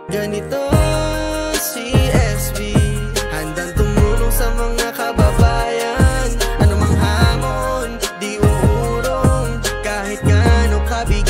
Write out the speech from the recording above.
Ganito si SB, handang tumulong sa mga kababayan. Anumang hamon, di uurong, kahit gaano kabig